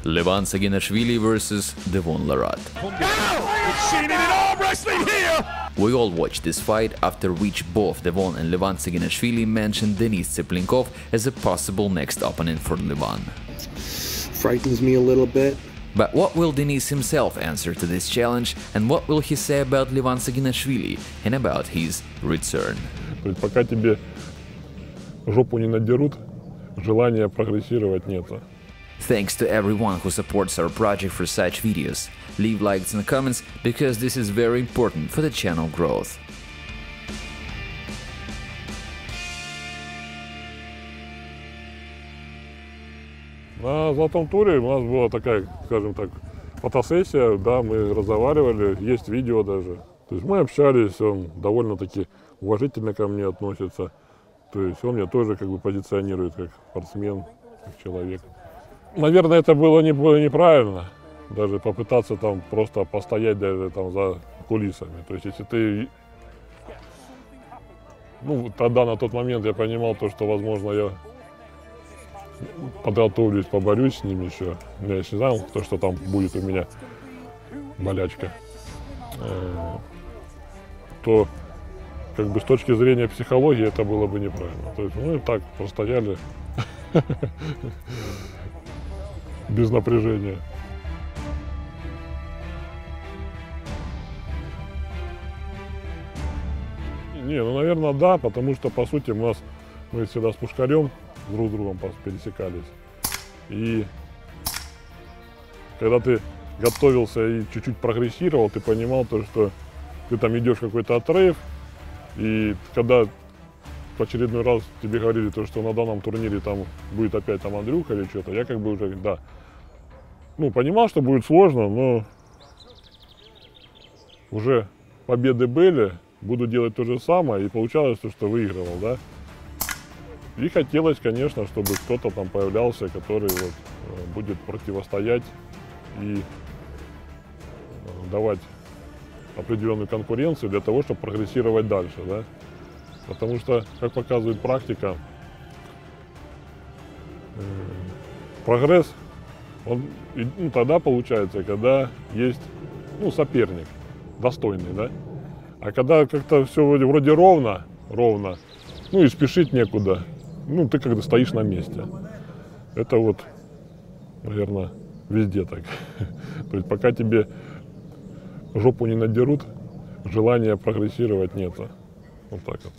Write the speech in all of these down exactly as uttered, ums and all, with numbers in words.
Levan Saginashvili versus Devon Larratt. We all watched this fight, after which both Devon and Levan Saginashvili mentioned Denis Cyplenkov as a possible next opponent for Levan. Frightens me a little bit. But what will Denis himself answer to this challenge, and what will he say about Levan Saginashvili and about his return? Пока тебе жопу не надерут, желания прогрессировать нет. Thanks to everyone who supports our project for such videos. Leave likes in the comments, because this is very important for the channel growth. На золотом туре у нас была такая, скажем так, фотосессия, да, мы разговаривали, есть видео даже. То есть мы общались, он довольно-таки уважительно ко мне относится. То есть он меня тоже как бы позиционирует как спортсмен, как человек. Наверное, это было, не, было неправильно, даже попытаться там просто постоять даже там за кулисами. То есть если ты, ну тогда на тот момент я понимал то, что возможно я подготовлюсь, поборюсь с ним еще. Я не знал, то, что там будет у меня болячка. То как бы с точки зрения психологии это было бы неправильно. То есть мы так простояли без напряжения. Не, ну наверное да, потому что по сути у нас мы всегда с Пушкарем друг с другом пересекались. И когда ты готовился и чуть-чуть прогрессировал, ты понимал то, что ты там идешь какой-то отрыв, и когда в очередной раз тебе говорили то, что на данном турнире там будет опять там Андрюха или что-то, я как бы уже, да, ну, понимал, что будет сложно, но уже победы были, буду делать то же самое, и получалось то, что выигрывал, да. И хотелось, конечно, чтобы кто-то там появлялся, который вот будет противостоять и давать определенную конкуренцию для того, чтобы прогрессировать дальше, да. Потому что, как показывает практика, прогресс, он ну, тогда получается, когда есть ну, соперник достойный, да. А когда как-то все вроде, вроде ровно, ровно, ну и спешить некуда, ну ты когда стоишь на месте. Это вот, наверное, везде так. То есть пока тебе жопу не надерут, желания прогрессировать нет. Вот так вот.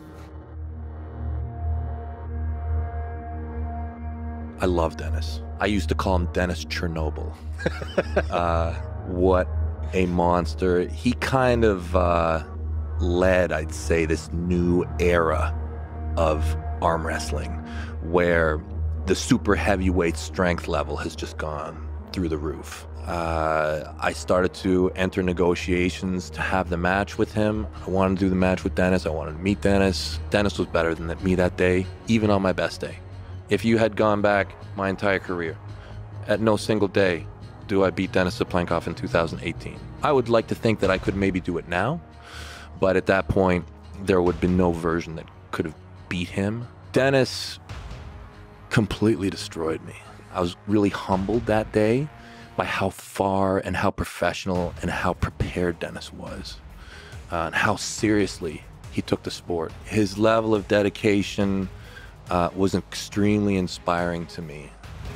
I love Denis. I used to call him Denis Chernobyl. uh, what a monster. He kind of uh, led, I'd say, this new era of arm wrestling where the super heavyweight strength level has just gone through the roof. Uh, I started to enter negotiations to have the match with him. I wanted to do the match with Denis. I wanted to meet Denis. Denis was better than me that day, even on my best day. If you had gone back my entire career, at no single day do I beat Denis Cyplenkov in two thousand eighteen. I would like to think that I could maybe do it now, but at that point, there would have been no version that could have beat him. Denis completely destroyed me. I was really humbled that day by how far and how professional and how prepared Denis was, uh, and how seriously he took the sport. His level of dedication uh, was extremely inspiring to me.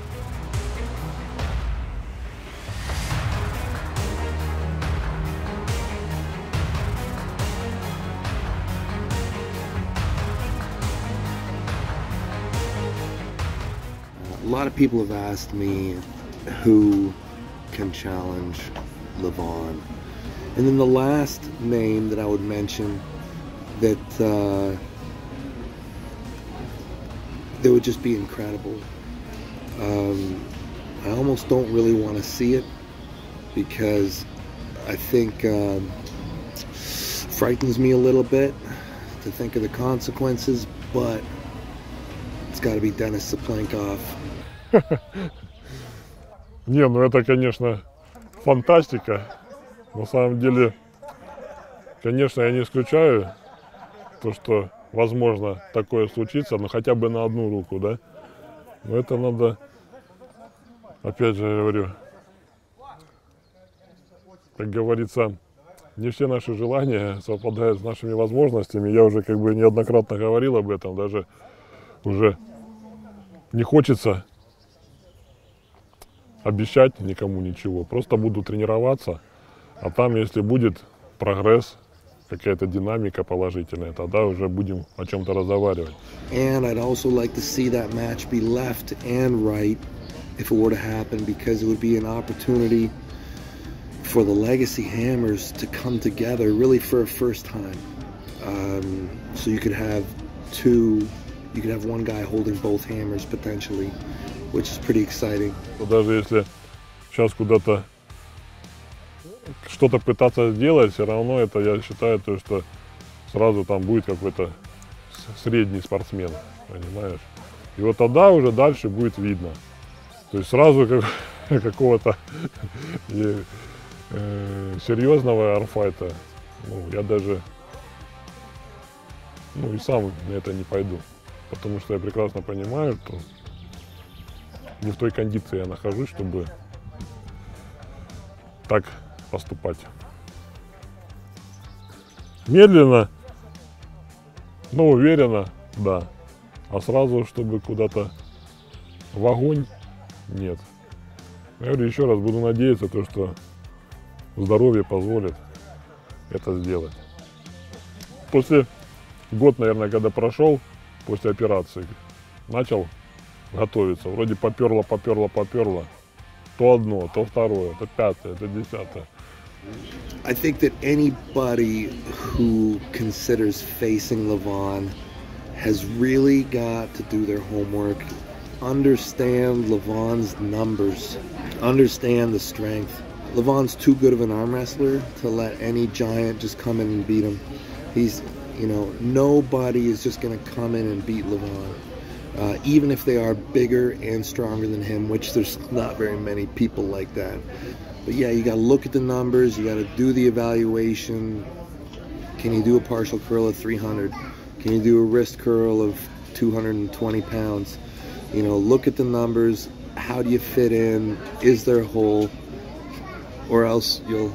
A lot of people have asked me who can challenge Levan. And then the last name that I would mention that uh, that would just be incredible. Um, I almost don't really want to see it because I think um, frightens me a little bit to think of the consequences, but it's got to be Denis Cyplenkov. Не, ну это, конечно, фантастика. На самом деле, конечно, я не исключаю то, что возможно такое случится, но хотя бы на одну руку, да. Но это надо опять же говорю, как говорится, не все наши желания совпадают с нашими возможностями. Я уже как бы неоднократно говорил об этом, даже уже не хочется обещать никому ничего. Просто буду тренироваться, а там, если будет прогресс, какая-то динамика положительная, тогда уже будем о чем-то разговаривать. And I'd also like to see that match be left and right if it were to happen, because it would be an opportunity for the Legacy Hammers to come together really for a first time. Um, so you could have two, you could have one guy holding both hammers potentially, which is pretty exciting. Даже если сейчас куда-то что-то пытаться сделать, все равно это, я считаю, то, что сразу там будет какой-то средний спортсмен, понимаешь? И вот тогда уже дальше будет видно. То есть сразу как, какого-то э, э, серьезного арфайта, ну, я даже, ну, и сам на это не пойду. Потому что я прекрасно понимаю, что не в той кондиции я нахожусь, чтобы так поступать. Медленно, но уверенно, да. А сразу, чтобы куда-то в огонь, нет. Я говорю, еще раз буду надеяться, то, что здоровье позволит это сделать. После год, наверное, когда прошел, после операции, начал готовиться. Вроде поперло, поперло, поперло. То одно, то второе, то пятое, то десятое. I think that anybody who considers facing Levon has really got to do their homework, understand Levon's numbers, understand the strength. Levon's too good of an arm wrestler to let any giant just come in and beat him. He's, you know, nobody is just going to come in and beat Levon. Uh, even if they are bigger and stronger than him, which there's not very many people like that. But yeah, you got to look at the numbers, you got to do the evaluation. Can you do a partial curl of three hundred? Can you do a wrist curl of two hundred twenty pounds? You know, look at the numbers. How do you fit in? Is there a hole? Or else you'll,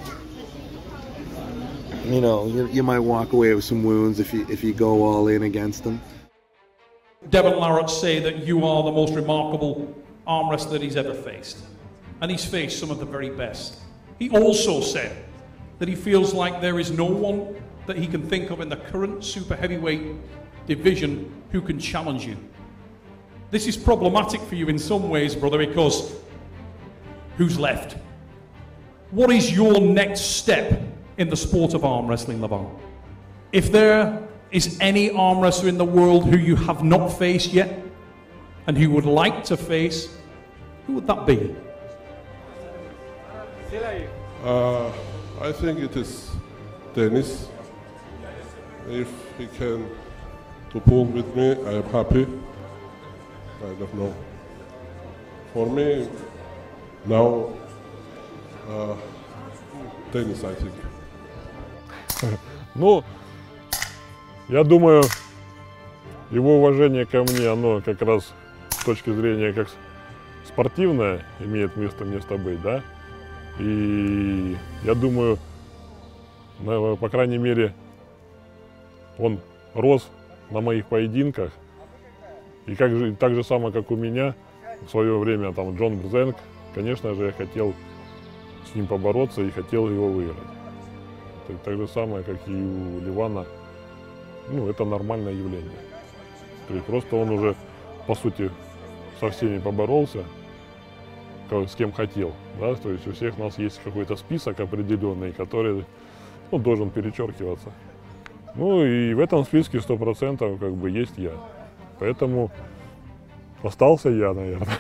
you know, you, you might walk away with some wounds if you, if you go all in against them. Devon Larratt say that you are the most remarkable arm wrestler he's ever faced. And he's faced some of the very best. He also said that he feels like there is no one that he can think of in the current super heavyweight division who can challenge you. This is problematic for you in some ways, brother, because who's left? What is your next step in the sport of arm wrestling, Levon? If there is any arm wrestler in the world who you have not faced yet and who would like to face, who would that be? Uh, I think it is Dennis. If he can to pull with me, I am happy. I don't know. For me, now, uh, Dennis, I think. Ну, я думаю, его уважение ко мне, оно как раз с точки зрения как спортивное имеет место место быть, да? И я думаю, по крайней мере, он рос на моих поединках. И как же, так же самое, как у меня, в свое время там Джон Брзенк, конечно же, я хотел с ним побороться и хотел его выиграть. Так, так же самое, как и у Левана, ну, это нормальное явление. То есть просто он уже, по сути, со всеми поборолся, с кем хотел, да, то есть у всех у нас есть какой-то список определенный, который, ну, должен перечеркиваться. Ну и в этом списке сто процентов как бы есть я, поэтому остался я, наверное.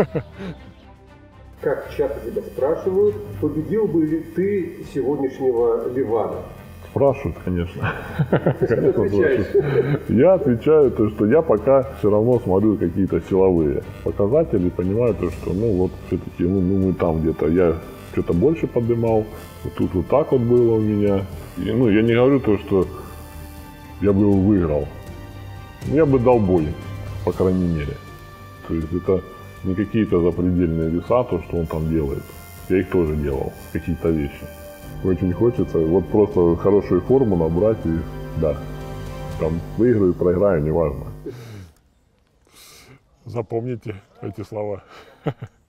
Как часто тебя спрашивают, победил бы ли ты сегодняшнего Левана? Спрашивают, конечно. конечно спрашивают. Я отвечаю, то, что я пока все равно смотрю какие-то силовые показатели, понимаю, то, что ну вот все-таки ну, ну, мы там где-то, я что-то больше поднимал, вот тут вот так вот было у меня. И, ну, я не говорю то, что я бы его выиграл. Я бы дал бой, по крайней мере. То есть это не какие-то запредельные веса, то, что он там делает. Я их тоже делал, какие-то вещи. Очень хочется вот просто хорошую форму набрать и, да, там выиграю, проиграю, неважно. Запомните эти слова.